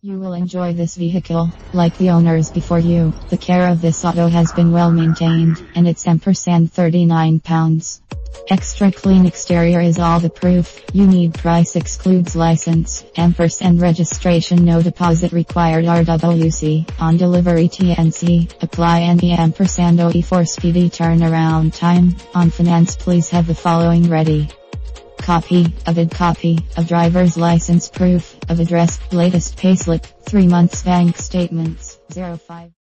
You will enjoy this vehicle, like the owners before you. The care of this auto has been well maintained, and it's ampersand £39. Extra clean exterior is all the proof. You need price excludes license, ampersand registration, no deposit required, RWC, on delivery TNC, apply any ampersand OE for speedy turnaround time. On finance, please have the following ready: copy of driver's license, proof of address, latest payslip, 3 months bank statements, 05.